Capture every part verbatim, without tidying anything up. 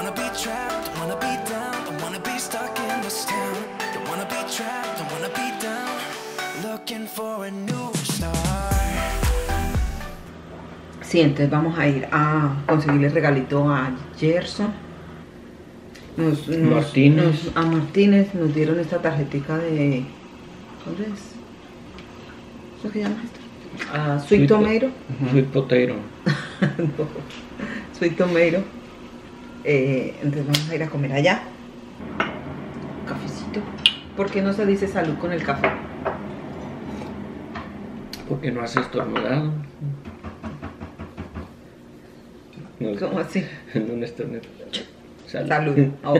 wanna be trapped, don't wanna be down, don't wanna be stuck in this town. Don't wanna be trapped, don't wanna be down, looking for a new start. Sí, entonces vamos a ir a conseguirle regalito a Gerson. Nos, nos, Martínez. Nos, a Martínez nos dieron esta tarjetica de... ¿Cuál es? ¿Cómo se llama esto? Uh, Sweet, Sweet Tomato. Uh-huh. Sweet Potato. No, Sweet Tomato. Eh, entonces vamos a ir a comer allá. Cafecito. ¿Por qué no se dice salud con el café? Porque no has estornudado. No, ¿cómo así? No un estornudo. Salud. Salud. Oh.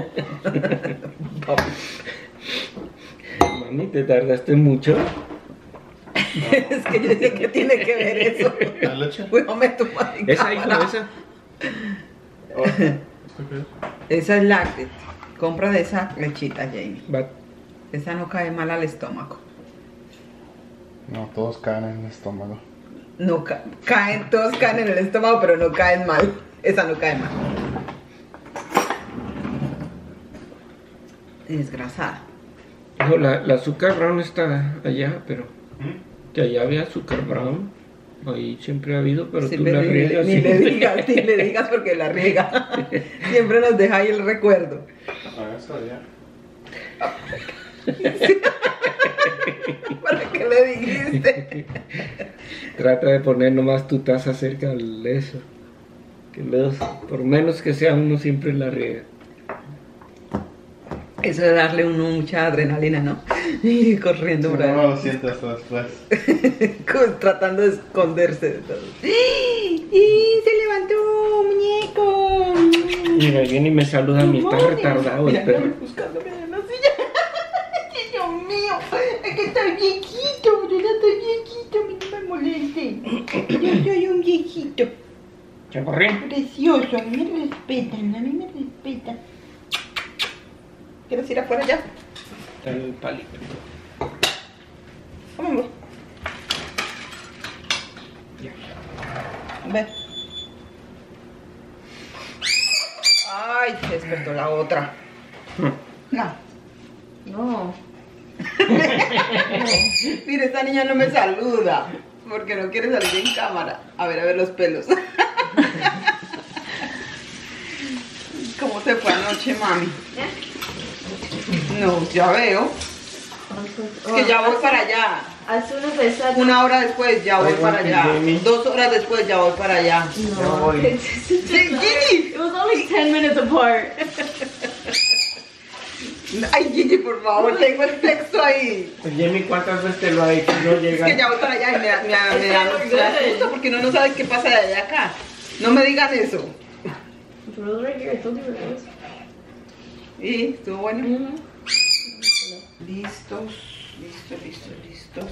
Mami, ¿te tardaste mucho? Es que yo decía que tiene que ver eso. ¿La leche? Cuídame tu madre. ¿Esa hijo esa? Oh. Esa es láctea. Compra de esa lechita, Jamie. Va. Esa no cae mal al estómago. No, todos caen en el estómago. No ca caen, todos caen en el estómago, pero no caen mal. Esa no cae mal. Desgrasada. No, la, la azúcar brown está allá, pero que allá había azúcar brown. Ahí siempre ha habido, pero Sí, tú pero la ni, riegas. ni le digas, ni le digas porque la riega. Siempre nos deja ahí el recuerdo. Ah, eso ya. ¿Para qué le dijiste? Trata de poner nomás tu taza cerca al eso. Que los, por menos que sea, uno siempre la riega. Eso de darle uno mucha adrenalina, ¿no? Y corriendo por No, ahí. no lo siento hasta después. Con- Tratando de esconderse de todo. ¡Y se levantó, muñeco! Mira, viene y me saluda a mí, está retardado el Mira, perro. buscándome en la silla. ¡Ay, Dios mío! Es que estoy viejito, yo ya estoy viejito, a mí no me moleste. Yo soy un viejito. Chaparrín. Precioso, a mí me respetan, a mí me respetan. ¿Quieres ir afuera ya? Está el palito. Vamos. Ya. Ve. Ay, se despertó la otra. No. No. Mira, esta niña no me saluda porque no quiere salir en cámara. A ver, a ver los pelos. ¿Cómo se fue anoche, mami? No, ya veo. Es que ya voy para allá. As soon as I said Una hora después ya voy Ay, para Juanpi, allá. Jamie. Dos horas después ya voy para allá. no, voy. it's, it's just Gigi! it was only ten minutes apart. Ay, Gigi, por favor, tengo el texto ahí. Jamie, ¿cuántas veces te lo ha hecho? No Es llega. que ya voy para allá y me da, me da, me da, me da susto porque uno no sabe qué pasa de allá acá. No me digan eso. The roll's right here. I told you where it was. Y estuvo bueno. Mm-hmm. Listos, listos, listos, listos.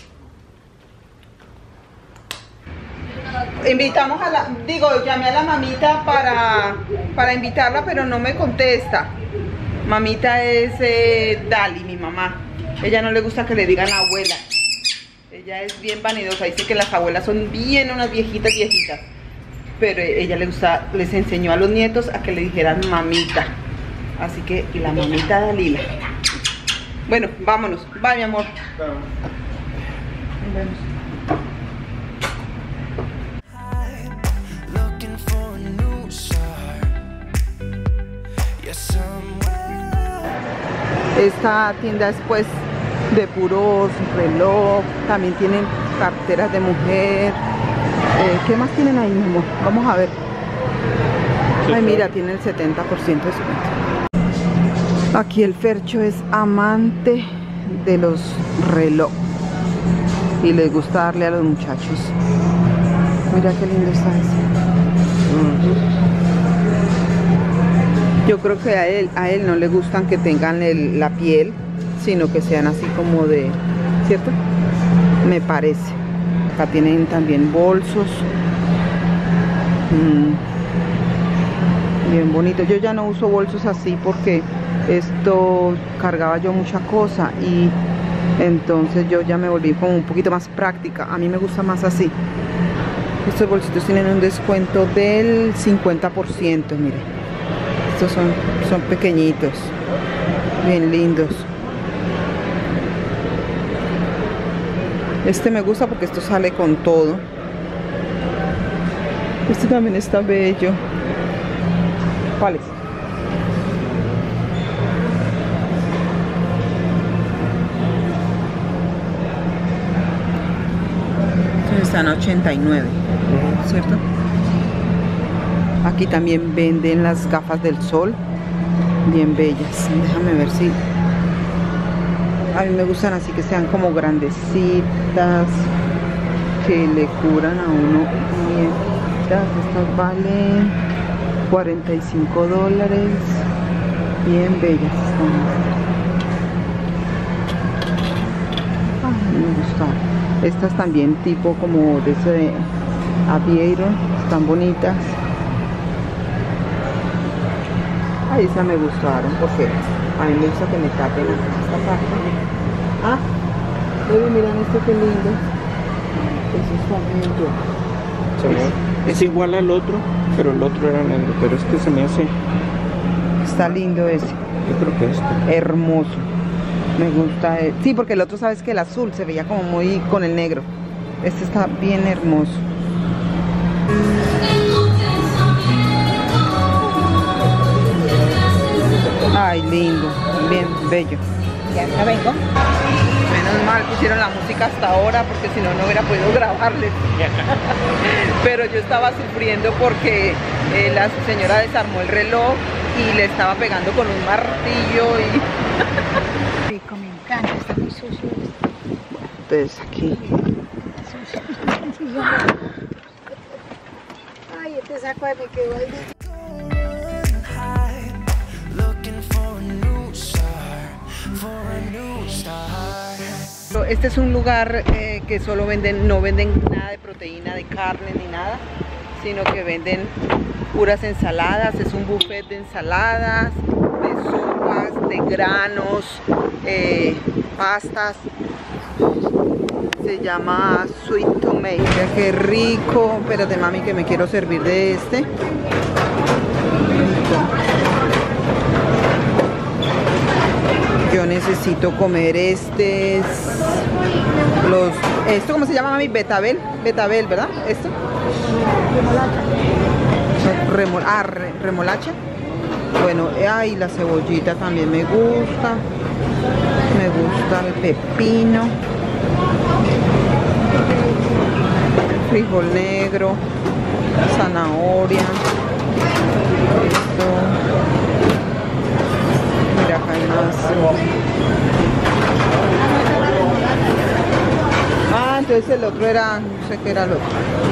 Invitamos a la, digo, llamé a la mamita para, para invitarla, pero no me contesta. Mamita es eh, Dali, mi mamá. Ella no le gusta que le digan abuela. Ella es bien vanidosa, dice que las abuelas son bien unas viejitas, viejitas. Pero ella le gusta, les enseñó a los nietos a que le dijeran mamita. Así que la mamita Dalila. Bueno, vámonos. Bye, mi amor. Claro. Nos vemos. Looking for a new start. Yeah, somewhere. Esta tienda es pues de puros reloj. También tienen carteras de mujer. Eh, ¿Qué más tienen ahí, mi amor? Vamos a ver. Ay, mira, tiene el setenta por ciento de descuento. Aquí el Fercho es amante de los relojes y les gusta darle a los muchachos. Mira qué lindo está ese. Yo creo que a él, a él no le gustan que tengan el, la piel, sino que sean así como de, ¿cierto? Me parece. Acá tienen también bolsos. Mm. Bien bonito. Yo ya no uso bolsos así porque esto cargaba yo mucha cosa y entonces yo ya me volví como un poquito más práctica. A mí me gusta más así. Estos bolsitos tienen un descuento del cincuenta por ciento, miren. Estos son, son pequeñitos, bien lindos. Este me gusta porque esto sale con todo. Este también está bello. ¿Cuáles? Estos están a ochenta y nueve, ¿cierto? Aquí también venden las gafas del sol, bien bellas. Déjame ver si... A mí me gustan así, que sean como grandecitas, que le cubran a uno bien. Estas valen cuarenta y cinco dólares, bien bellas. Ay, me gustaron. Estas también tipo como de ese Aviator, están bonitas. Ay, esas me gustaron porque a mí me gusta que me tapen esta parte. Ah, baby, miren esto que lindo. Eso está bello. Se ve- Es igual al otro, pero el otro era negro. Pero este se me hace... Está lindo ese. Yo creo que este. Hermoso. Me gusta. el- Sí, porque el otro, sabes que el azul se veía como muy con el negro. Este está bien hermoso. Ay, lindo. Bien bello. Ya, ya vengo. Menos mal pusieron la música hasta ahora porque si no, no hubiera podido grabarles. Pero yo estaba sufriendo porque eh, la señora desarmó el reloj y le estaba pegando con un martillo y... Rico, me encanta, está muy sucio. Entonces aquí... Ay, este saco me quedó ahí. Going high, looking for a new star, for a new star. Este es un lugar eh, que solo venden, no venden nada de proteína, de carne ni nada, sino que venden puras ensaladas. Es un buffet de ensaladas, de sopas, de granos, eh, pastas. Se llama Sweet Tomato. Mira qué rico. Espérate, mami, que me quiero servir de este. Yo necesito comer este. Los, ¿esto cómo se llama, mami? Betabel. Betabel, ¿verdad? ¿Esto? Remol, ah, re, remolacha. Bueno, ay, la cebollita también me gusta. Me gusta el pepino. Frijol negro. Zanahoria. Esto. Mira, acá hay más. Ah, entonces el otro era, no sé qué era el otro.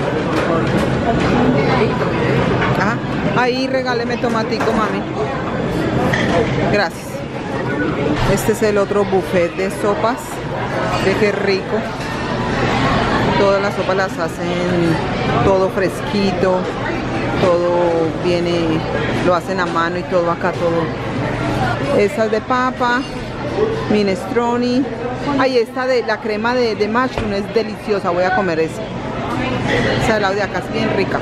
Ah, ahí regáleme tomatico, mami. Gracias. Este es el otro buffet de sopas. De qué rico. Todas las sopas las hacen todo fresquito. Todo viene, lo hacen a mano y todo acá, todo. Esta es de papa, minestrone. Ay, esta de la crema de, de mushroom es deliciosa, voy a comer esa. Esa de acá es bien rica.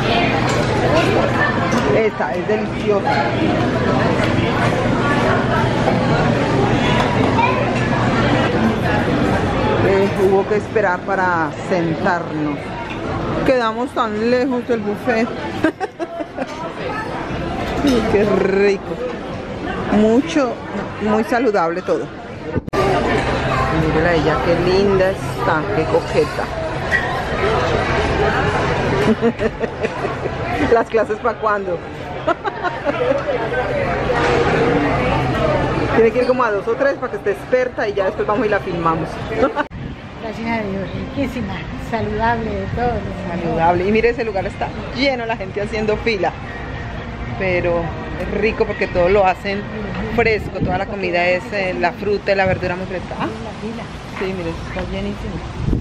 Esta es deliciosa. Eh, hubo que esperar para sentarnos. Quedamos tan lejos del buffet. Qué rico. Mucho, muy saludable todo. Mírala a ella, qué linda está, qué coqueta. Las clases para cuándo. Tiene que ir como a dos o tres para que esté experta y ya después vamos y la filmamos. Gracias a Dios, riquísima, saludable de todo. Saludable. Y mire, ese lugar está lleno, la gente haciendo fila. Pero es rico porque todo lo hacen fresco, toda la comida es eh, la fruta y la verdura muy fresca. Ah, sí, mire, está llenísimo.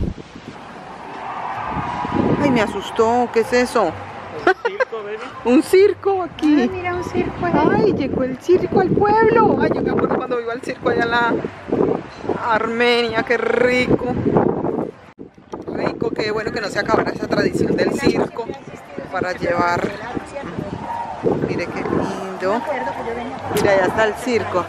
Ay, me asustó, ¿qué es eso? Un circo, baby. Un circo aquí. Ay, mira un circo ahí. Ay, llegó el circo al pueblo. Ay, yo me acuerdo cuando iba al circo allá en la Armenia, qué rico. Rico, qué bueno que no se acabara esa tradición del circo para llevar. Mire qué lindo. bonito. Me acuerdo que yo venía por Mira, allá está el circo.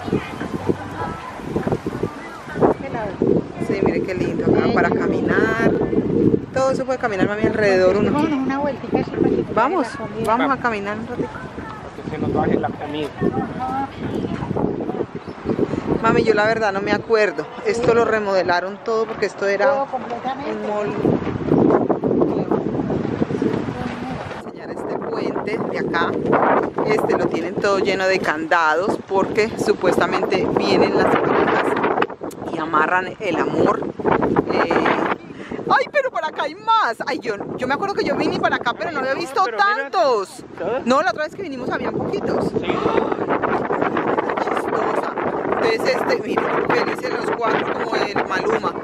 este lado. Sí, mire qué lindo. Acá para caminar. Todo eso puede caminar, mami, alrededor uno. Vámonos una vueltica así para que Vamos, la comida. vamos a caminar un ratito. Que se nos baje la comida. Mami, yo la verdad no me acuerdo. Esto lo remodelaron todo porque esto era Todo un completamente. mall. Enseñar este puente de acá. Este lo tienen todo lleno de candados porque supuestamente vienen las parejas y amarran el amor. Eh, Ay, pero para acá hay más. Ay, yo, yo me acuerdo que yo vine para acá, pero no había visto pero mira, tantos. ¿todos? No, la otra vez que vinimos habían poquitos. Sí. Chistosa. Entonces, este, miren, felices los cuatro como el Maluma.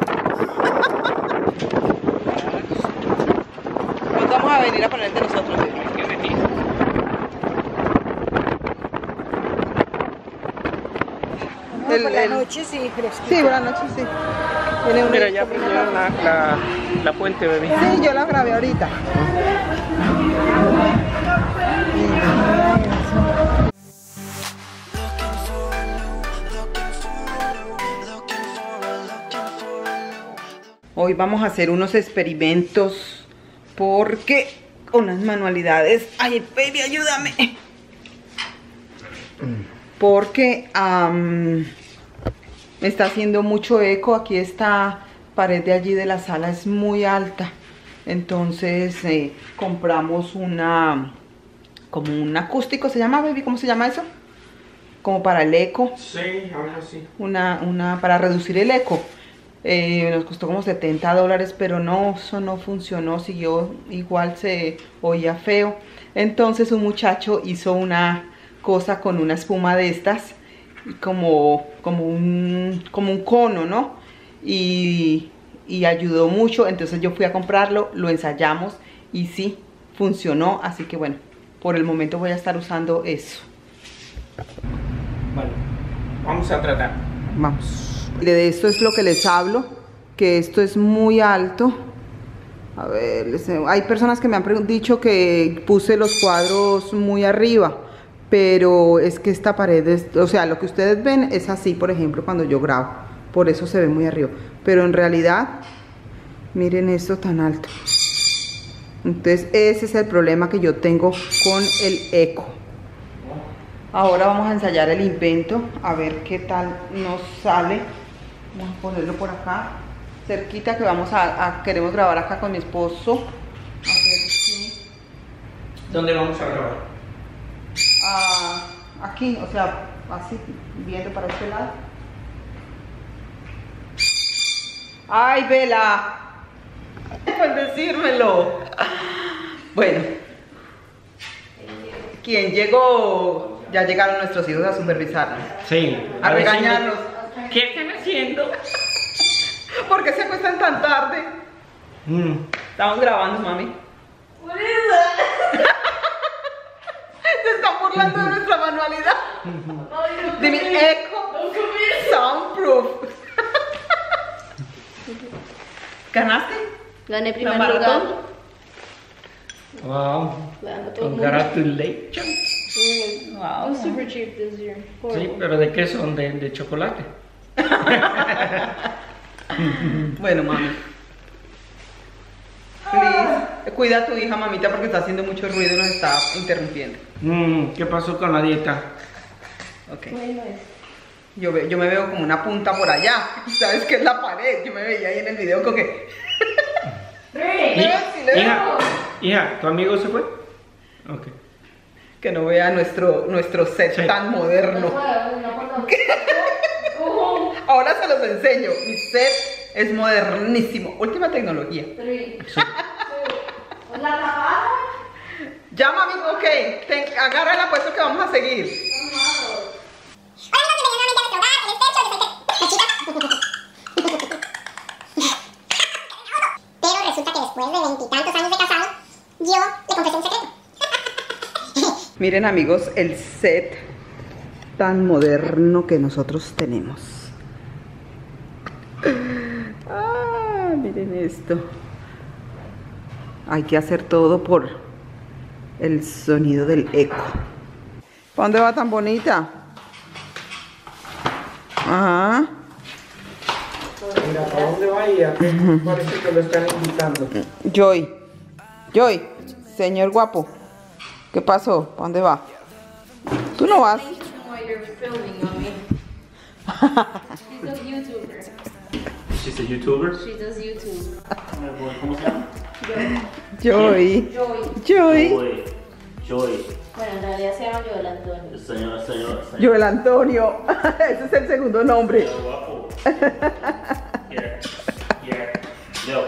Nos vamos a venir a poner de nosotros, baby. Hay que venir. El- Por la el- noche sí, fresquito. Sí, buenas noches, sí. Viene un Mira, ya pusieron la, la, la fuente, bebé. Sí, yo la grabé ahorita. Looking for a new, looking for a new, looking for a, looking for a new. Hoy vamos a hacer unos experimentos porque unas manualidades. Ay, baby, ayúdame. Porque am, me está haciendo mucho eco. Aquí esta pared de allí de la sala es muy alta. Entonces eh, compramos una, como un acústico, ¿se llama, baby? ¿Cómo se llama eso? Como para el eco. Sí, algo así. Una, una para reducir el eco. Eh, nos costó como setenta dólares, pero no, eso no funcionó, siguió igual, se oía feo. Entonces un muchacho hizo una cosa con una espuma de estas, y como, como, un, como un cono, ¿no? Y, y ayudó mucho. Entonces yo fui a comprarlo, lo ensayamos y sí, funcionó. Así que bueno, por el momento voy a estar usando eso. Bueno, vamos a tratar. Vamos. Mire, de esto es lo que les hablo, que esto es muy alto. A ver, les- hay personas que me han pregun- dicho que puse los cuadros muy arriba, pero es que esta pared es, o sea, lo que ustedes ven es así, por ejemplo, cuando yo grabo, por eso se ve muy arriba, pero en realidad, miren esto tan alto. Entonces ese es el problema que yo tengo con el eco. Ahora vamos a ensayar el invento, a ver qué tal nos sale. Vamos a ponerlo por acá, cerquita, que vamos a, a- queremos grabar acá con mi esposo. A ver si... ¿Dónde vamos a grabar? Ah, aquí, o sea, así, viendo para este lado. ¡Ay, Vela! Por decírmelo. Bueno, ¿quién llegó? Ya llegaron nuestros hijos a supervisarnos, Sí. a regañarnos. ¿Qué están haciendo? ¿Por qué se acuestan tan tarde? Mm. Estamos grabando, mami. What is that? Se están burlando de nuestra manualidad. De mi eco soundproof. ¿Ganaste? Gané ¿La primer maratón? lugar. Wow. Ganó todo el mundo. Congratulations. Mm, I'm super cheap this year. Sí, Horrible. pero ¿de qué son? ¿De, de chocolate? Bueno, mami. Please, cuida a tu hija, mamita, porque está haciendo mucho ruido y nos está interrumpiendo. Mm, ¿qué pasó con la dieta? Ok. Muy nice. Yo, ve- yo me veo como una punta por allá. ¿Sabes qué es la pared? Yo me veía ahí en el video con que... Great. Sí, Hija, hija, ¿tu amigo se fue? Ok. Que no vea nuestro, nuestro set Sí. tan moderno. Ahora se los enseño. Mi set es modernísimo. Última tecnología. Three, two, la tapada. Ya, mami, ok. Ten, agarra el apuesto que vamos a seguir. Pero resulta que después de veintitantos años de casado, yo le confesé un secreto. Miren, amigos, el set tan moderno que nosotros tenemos. Ah, miren esto. Hay que hacer todo por el sonido del eco. ¿Para dónde va tan bonita? Ajá. Mira, ¿para dónde va ella? Parece que lo están invitando. Joy. Joy, señor guapo. ¿Qué pasó? ¿Para dónde va? Tú no vas. While you're filming, mommy. She's a YouTuber. She's a YouTuber. She does YouTube. ¿Cómo se llama? Joy. Joy. Joy. Joy. Joy. Bueno, en realidad se llama Joel Antonio. Señor, señor, señor. Joel Antonio. Ese es el segundo nombre. Guapo. Here. Here. Yo.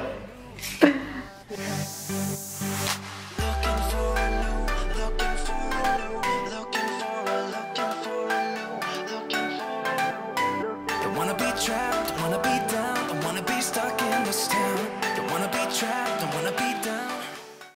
Don't wanna be trapped, don't wanna be down, don't wanna be stuck in this town. Don't wanna be trapped.